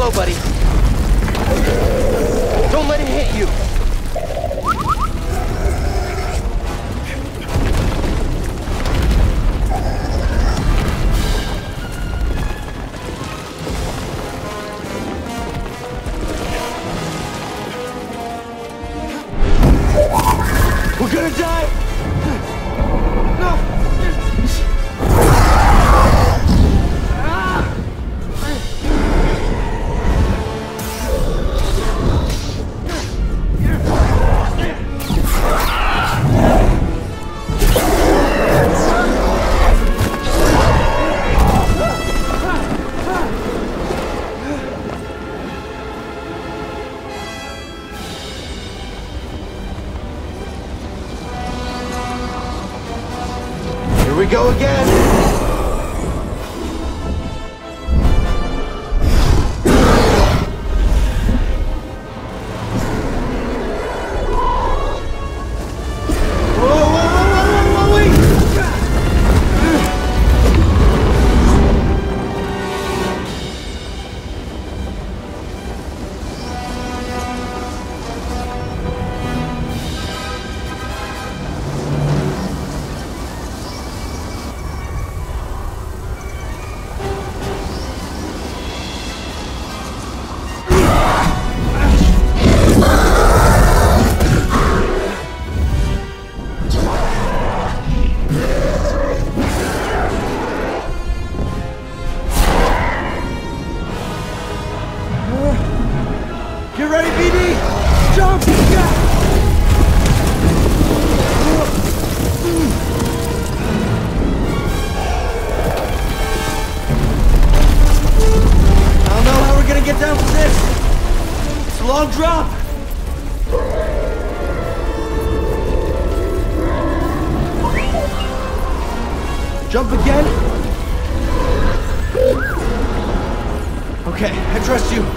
low, buddy. Don't let it hit you. We're gonna die! No! Here we go again! Get ready, BD! Jump! I don't know how we're gonna get down from this. It's a long drop. Jump again? Okay, I trust you.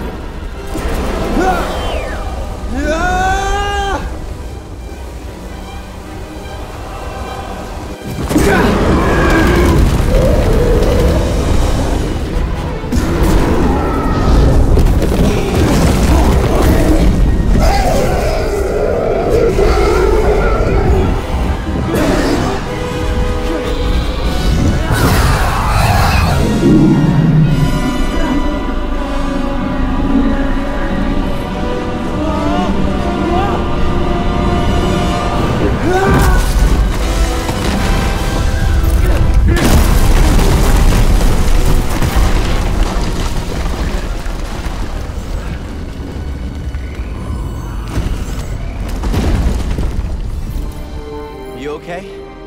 You okay?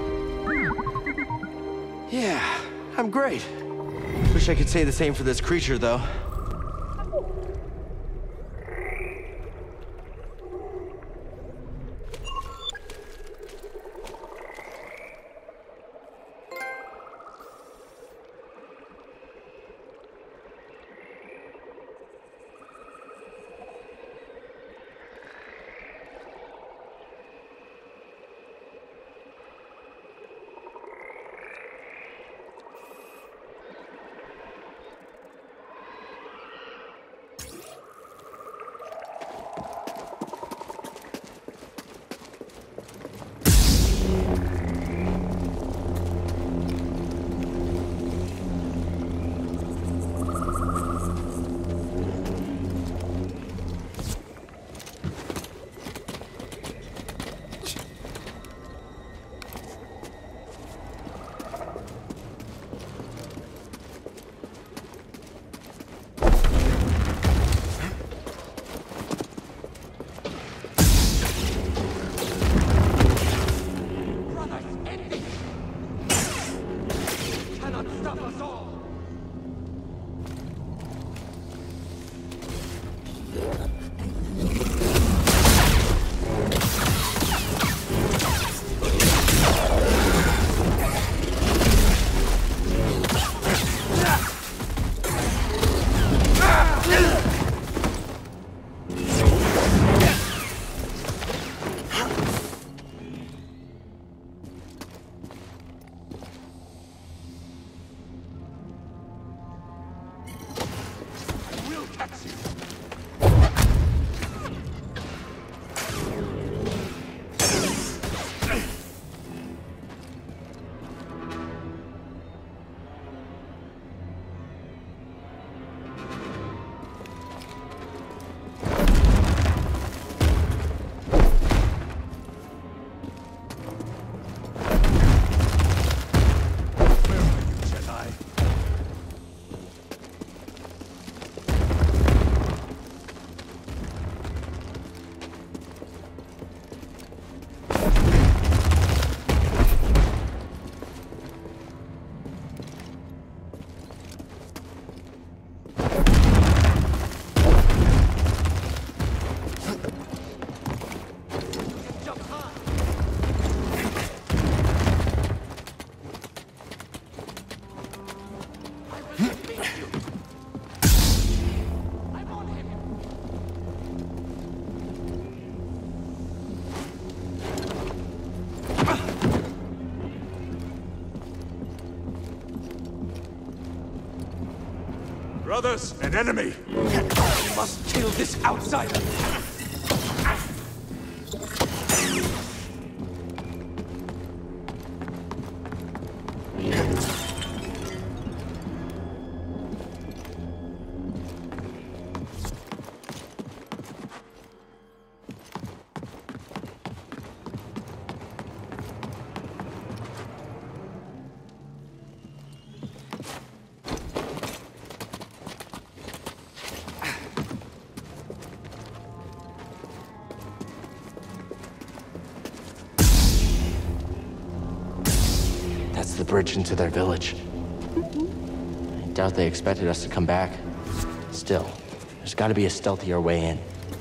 Yeah, I'm great. Wish I could say the same for this creature, though. Brothers, an enemy! We must kill this outsider! That's the bridge into their village. I doubt they expected us to come back. Still, there's gotta be a stealthier way in.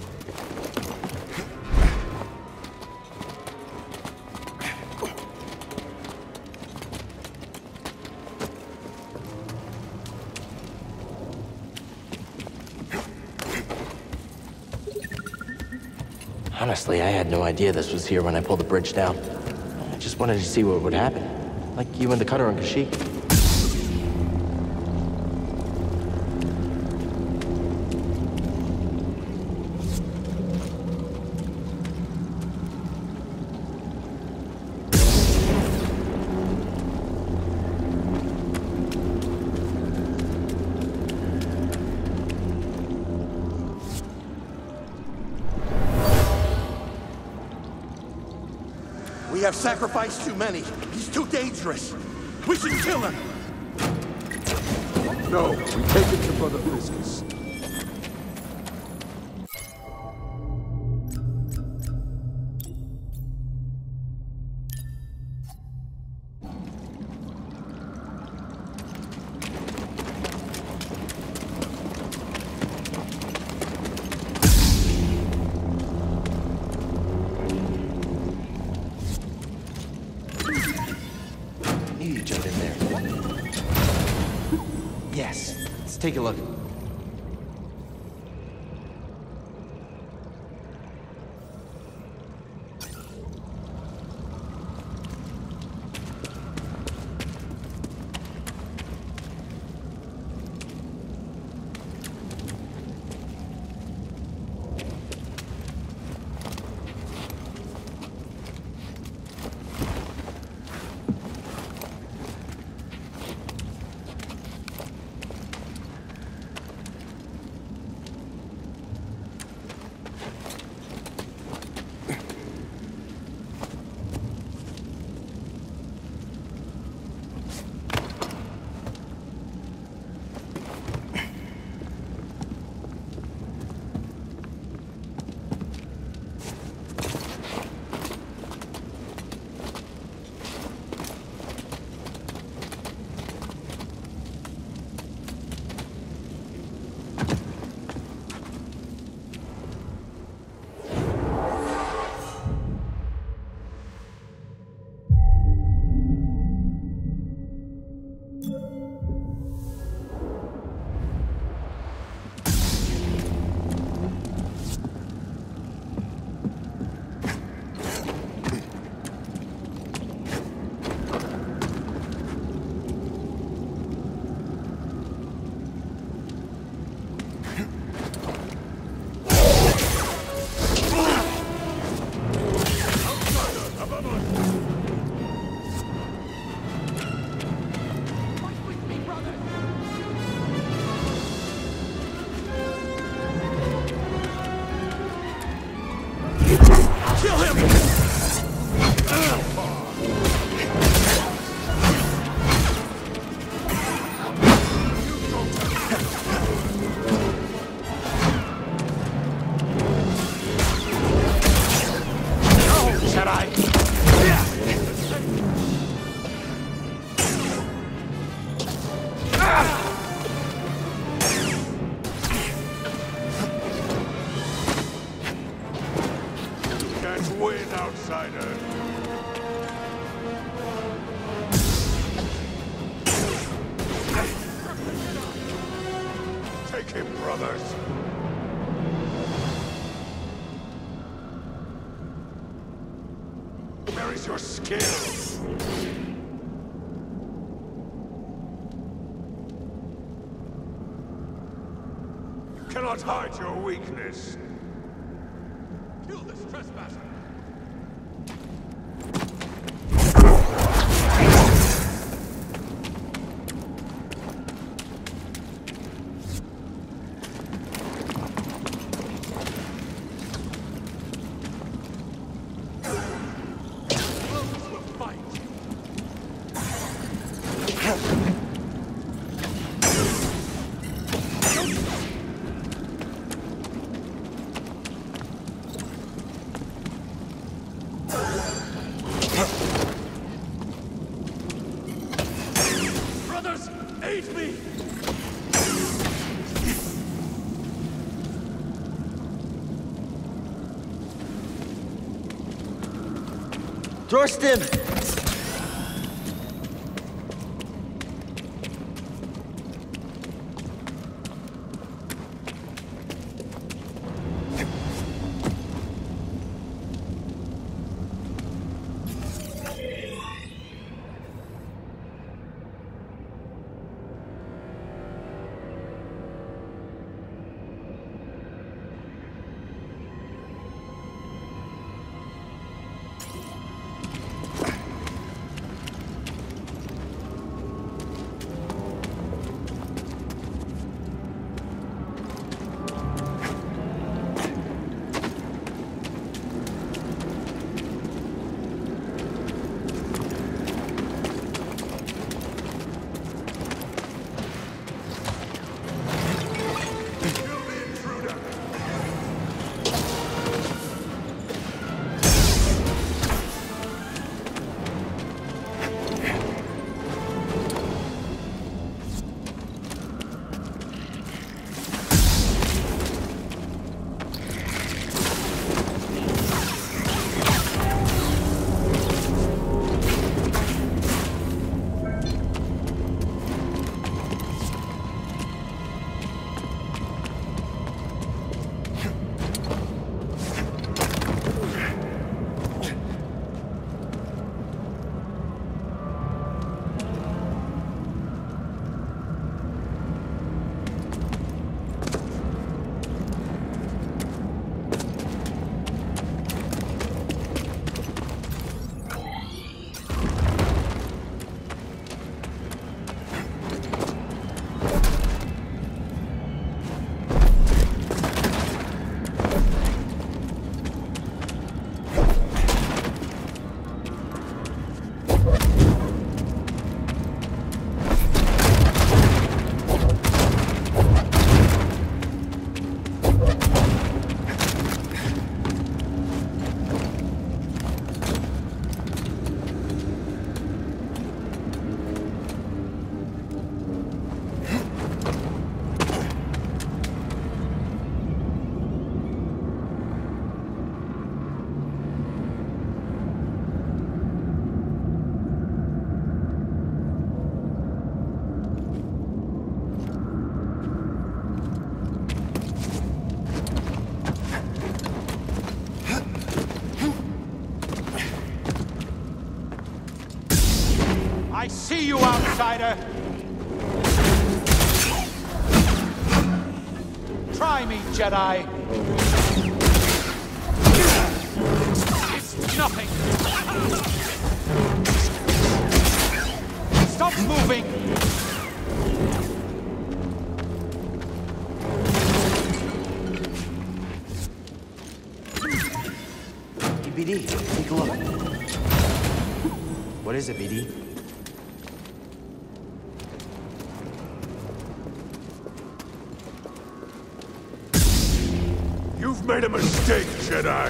Honestly, I had no idea this was here when I pulled the bridge down. I just wanted to see what would happen. Like you and the cutter on Kashyyyk. We have sacrificed too many. He's too dangerous. We should kill him. No, we take it to Brother Priscus. You jump in there. Yes, let's take a look. Where is your skill? cannot hide your weakness. Kill this trespasser! Brothers, aid me! Thorsten! I see you, outsider! Try me, Jedi! It's nothing! Stop moving! Hey, BD, take a look. What is it, BD? You've made a mistake, Jedi!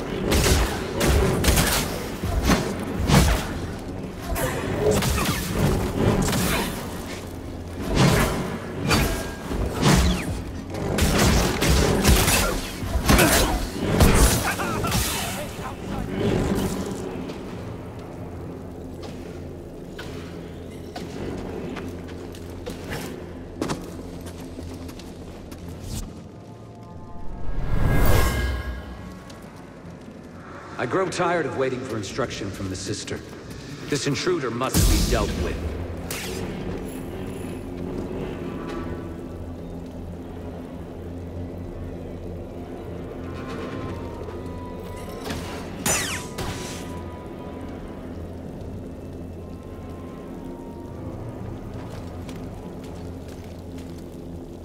I grow tired of waiting for instruction from the sister. This intruder must be dealt with.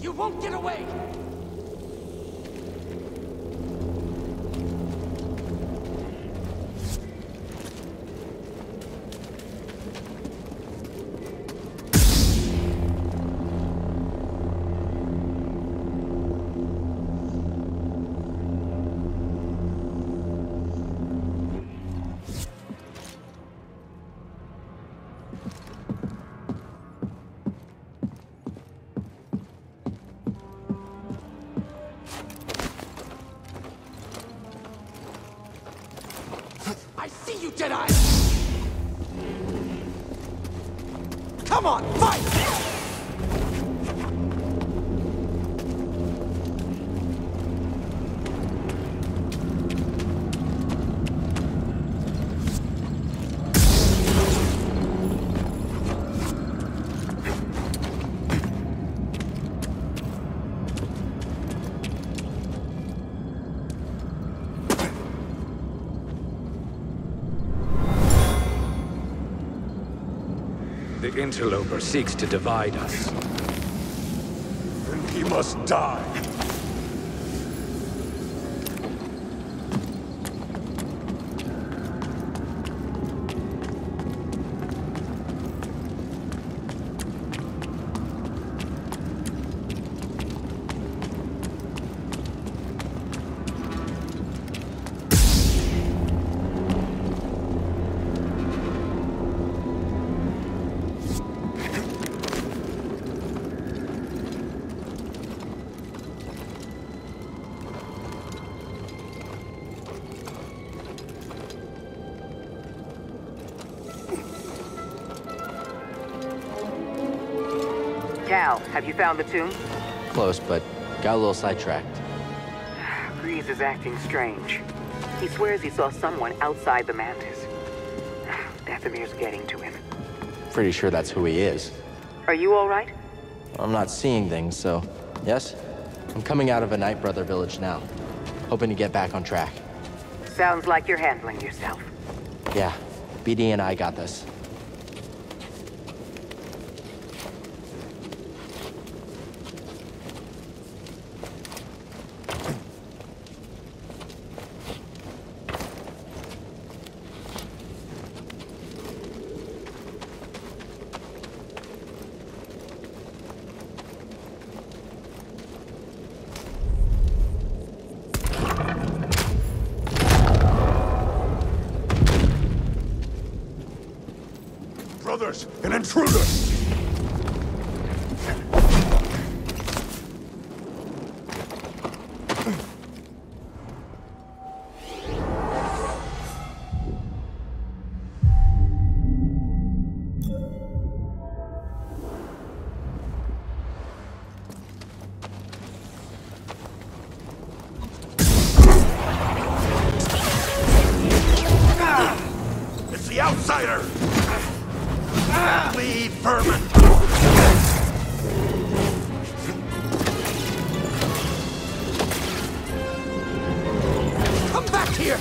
You won't get away! I see you, Jedi! Come on, fight! The interloper seeks to divide us. And he must die. Cal, have you found the tomb? Close, but got a little sidetracked. Grease is acting strange. He swears he saw someone outside the Mantis. Dathomir's getting to him. Pretty sure that's who he is. Are you all right? I'm not seeing things, so yes? I'm coming out of a Night Brother village now. Hoping to get back on track. Sounds like you're handling yourself. Yeah, BD and I got this. Brothers, an intruder! It's the outsider! Leave, vermin! Come back here!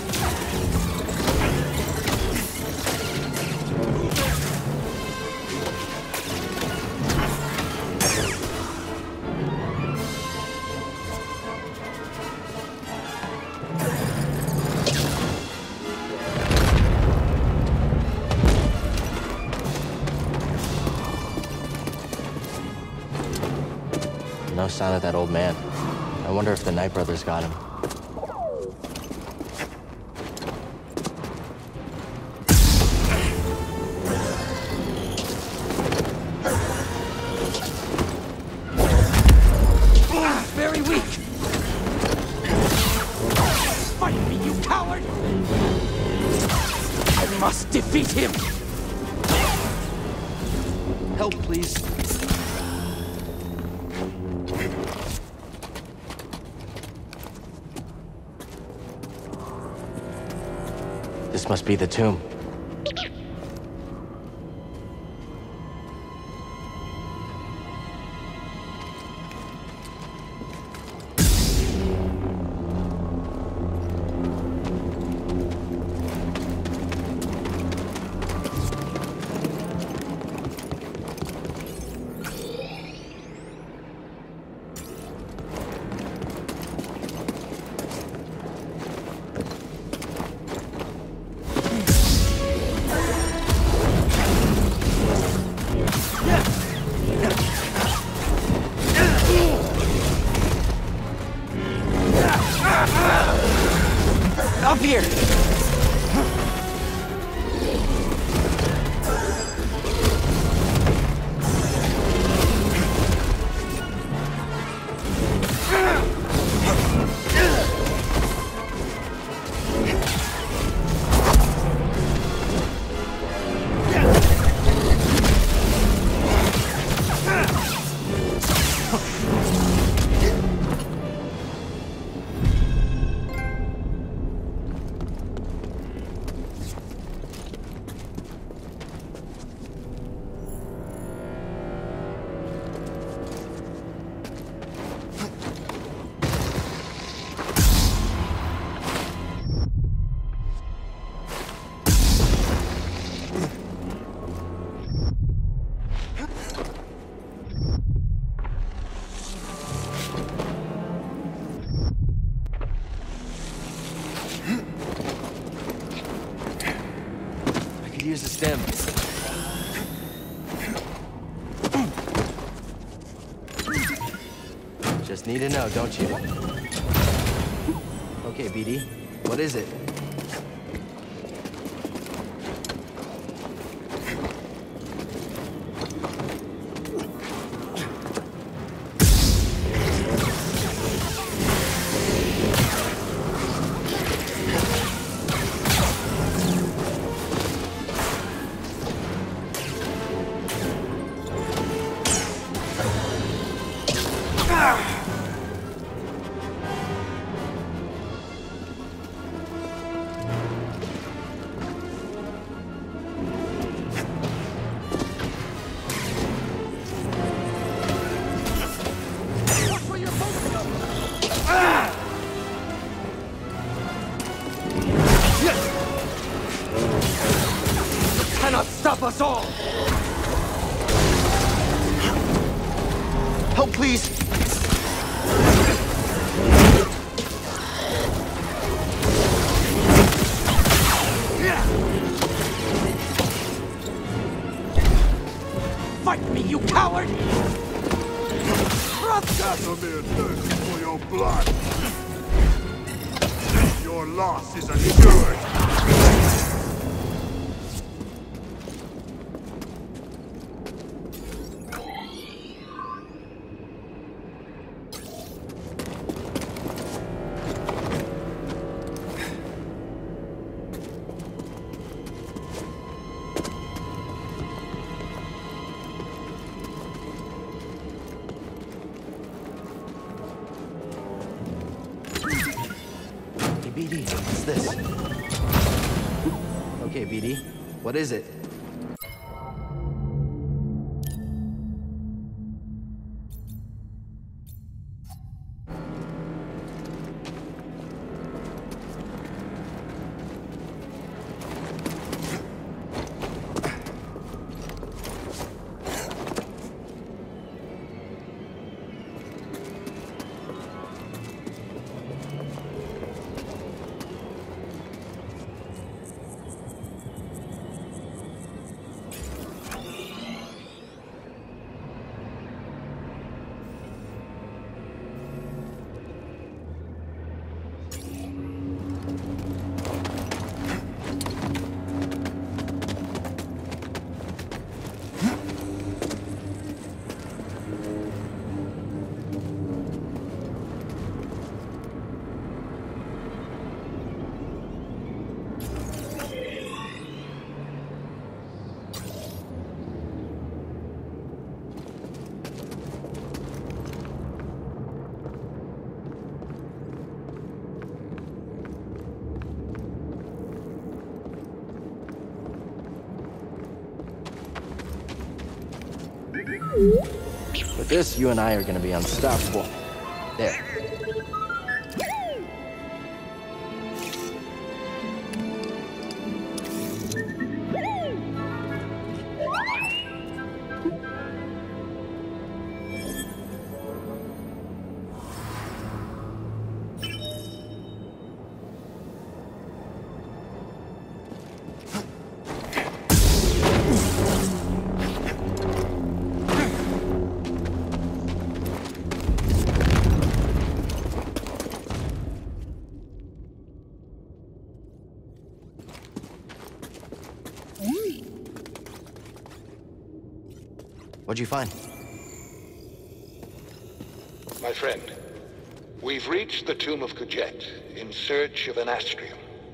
No sign of that old man. I wonder if the Night Brothers got him. Very weak! Fight me, you coward! I must defeat him! Help, please. This must be the tomb. stim. Just need to know, don't you? Okay, BD. What is it? Stop us all! Help, please! Fight me, you coward! Dathomir thirsts for your blood. Your loss is assured. BD, what's this? Okay, BD, what is it? With this, you and I are gonna be unstoppable. There. What'd you find? My friend, we've reached the tomb of Kujet in search of an astrium.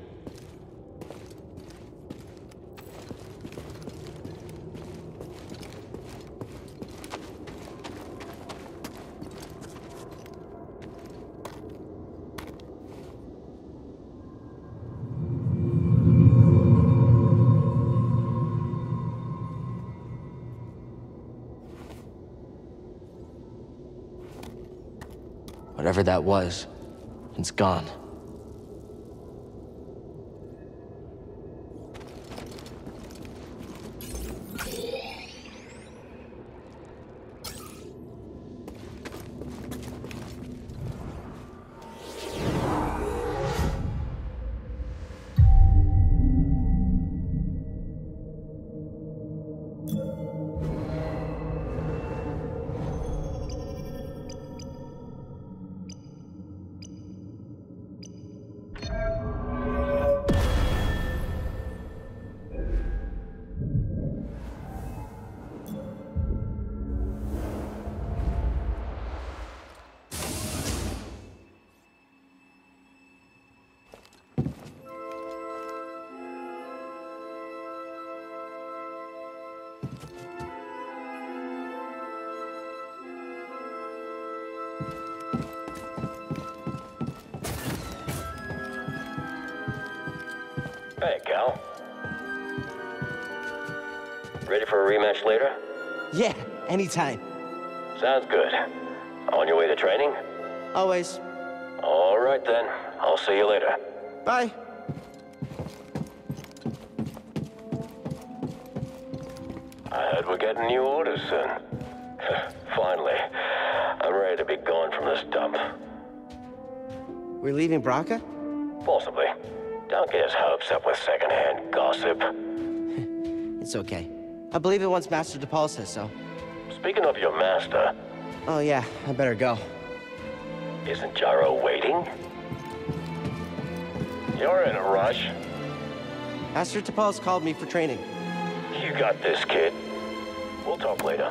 Whatever that was, it's gone. Hey, Cal. Ready for a rematch later? Yeah, anytime. Sounds good. On your way to training? Always. All right then. I'll see you later. Bye. I heard we're getting new orders soon. Finally. I'm ready to be gone from this dump. We're leaving Braca? Possibly. Don't get his hopes up with secondhand gossip. It's okay. I believe it once Master DePaul says so. Speaking of your master... Oh yeah, I better go. Isn't Gyro waiting? You're in a rush. Master DePaul's called me for training. You got this, kid. We'll talk later.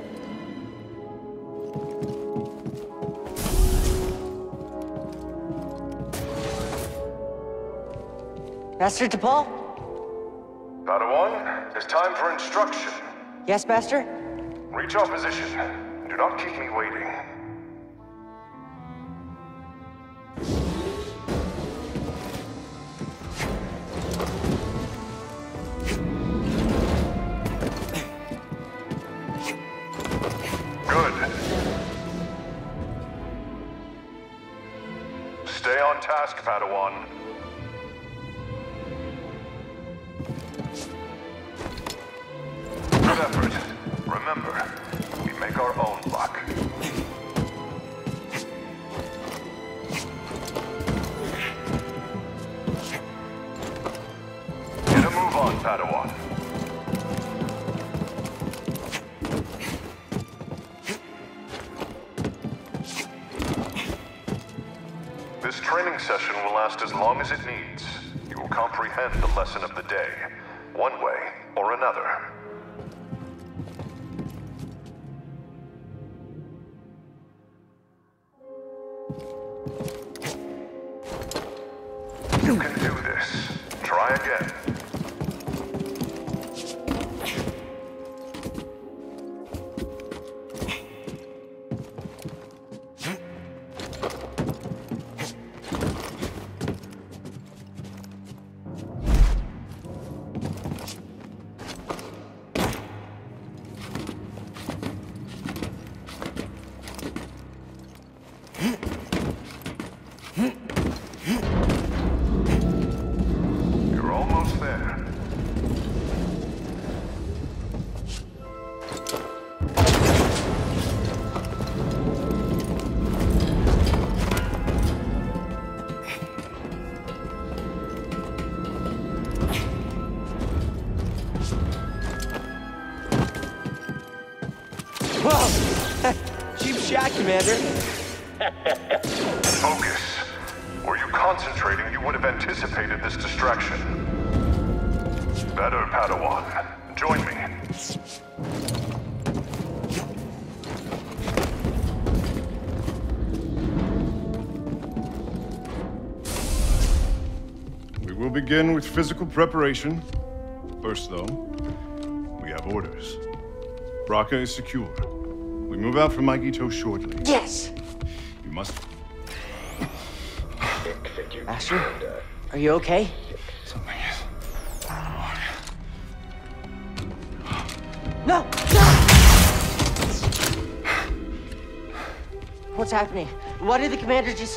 Master DePaul? Padawan, it's time for instruction. Yes, Master? Reach our position. Do not keep me waiting. Good. Stay on task, Padawan. Good effort. Remember, we make our own luck. Get a move on, Padawan. This training session will last as long as it needs. You will comprehend the lesson of the day, one way or another. You can do this. Try again. You're almost there. Whoa! Cheap shot, Commander. Focus. Were you concentrating, you would have anticipated this distraction. Better, Padawan. Join me. We will begin with physical preparation. First, though, we have orders. Braca is secure. We move out from Maigito shortly. Yes! You must... Master, are you okay? Something is wrong. No! No! What's happening? Why did the commander just...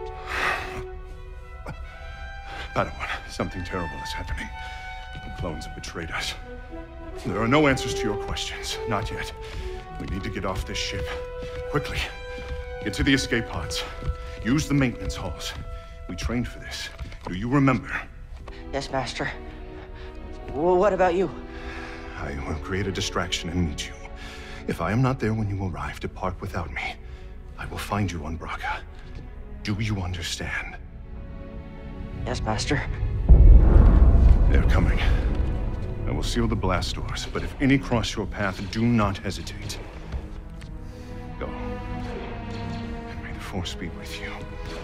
Padawan, something terrible is happening. The clones have betrayed us. There are no answers to your questions. Not yet. We need to get off this ship. Quickly. Get to the escape pods. Use the maintenance halls. We trained for this. Do you remember? Yes, Master. Well, what about you? I will create a distraction and meet you. If I am not there when you arrive, depart without me. I will find you on Braca. Do you understand? Yes, Master. They're coming. I will seal the blast doors, but if any cross your path, do not hesitate. Go. And may the Force be with you.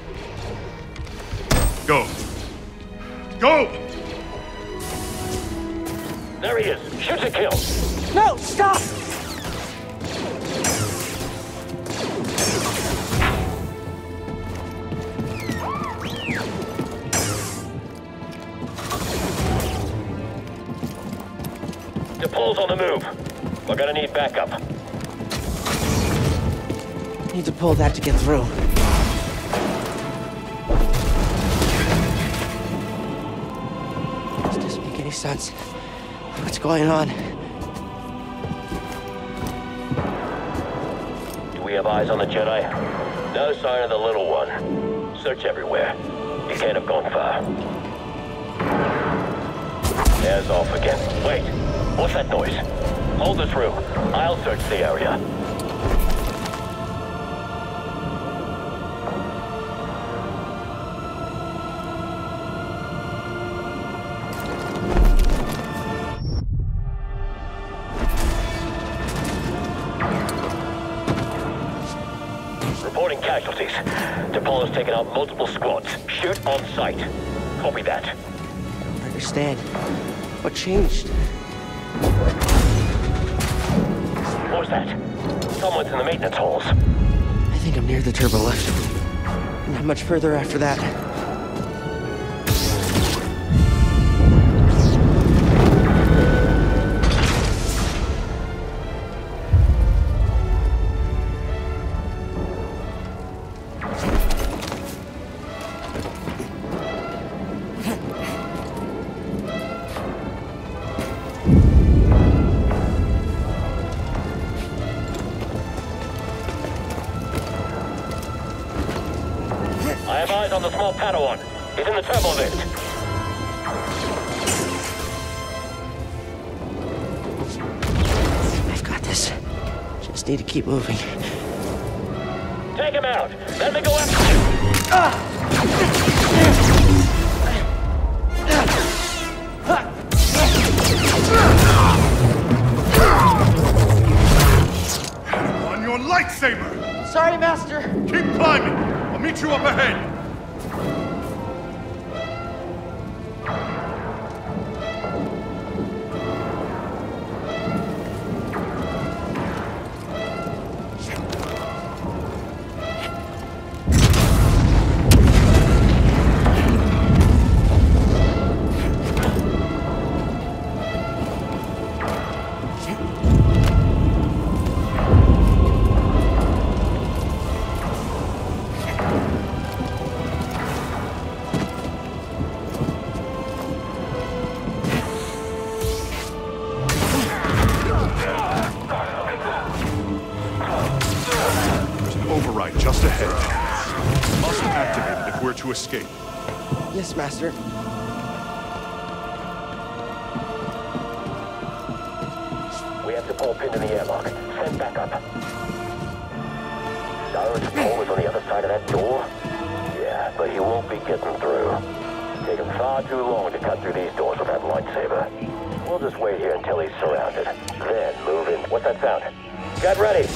Go! Go! There he is. Shoot to kill. No, stop! move. We're gonna need backup. Need to pull that to get through. This doesn't make any sense. What's going on? Do we have eyes on the Jedi? No sign of the little one. Search everywhere. You can't have gone far. There's off again. Wait, what's that noise? Hold this room. I'll search the area. Reporting casualties. T'Polla's taken out multiple squads. Shoot on sight. Copy that. I don't understand. What changed? What was that? Someone's in the maintenance halls. I think I'm near the turbo lift. Not much further after that. I have eyes on the small Padawan. He's in the turbo lift. I've got this. Just need to keep moving. Take him out. Let me go after him. On your lightsaber! Sorry, Master. Keep climbing! I'll meet you up ahead! Override just ahead. Must activate it if we're to escape. Yes, Master. We have T'Pol pinned in the airlock. Send backup. So T'Pol is on the other side of that door? Yeah, but he won't be getting through. Take him far too long to cut through these doors with that lightsaber. We'll just wait here until he's surrounded. Then move in. What's that sound? Get ready!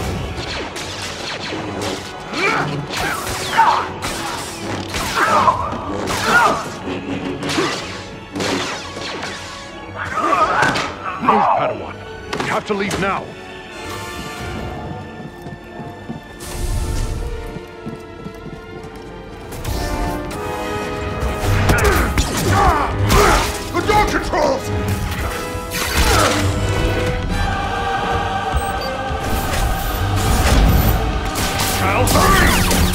Move, Padawan. We have to leave now. The door controls! Cal, hurry!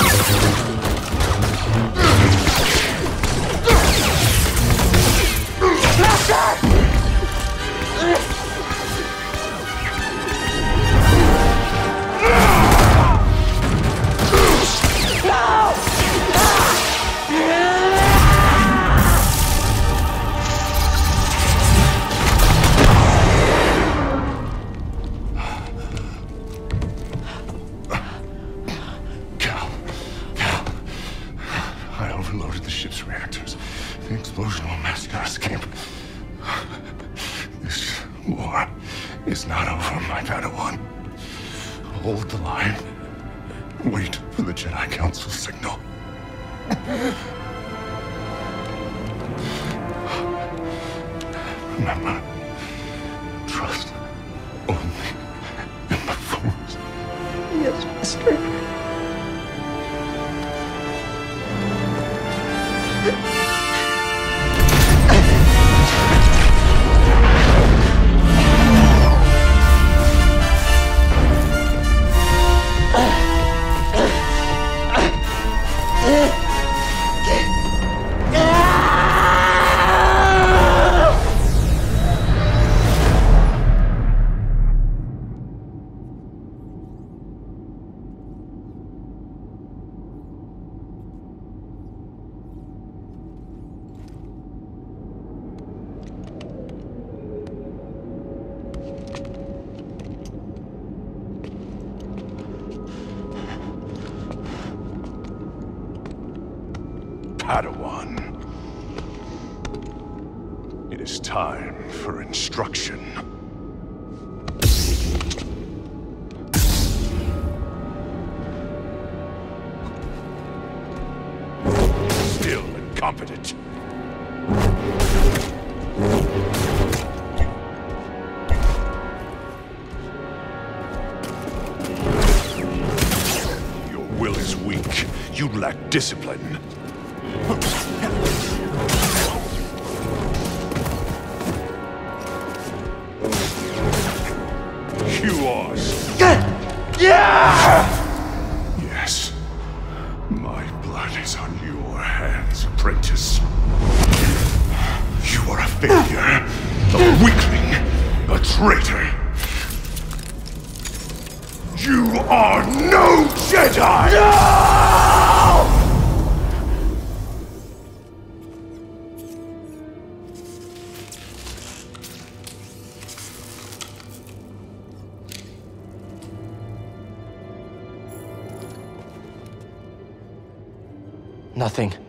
I overloaded the ship's reactors. The explosion will massacre us camp. This war is not over, my Padawan. Hold the line. Wait for the Jedi Council signal. Remember, trust only in the Force. Yes, Master. Padawan. It is time for instruction. Still incompetent. Your will is weak. You lack discipline. You are... Yes. My blood is on your hands, apprentice. You are a failure, a weakling, a traitor. You are no Jedi! No! Nothing.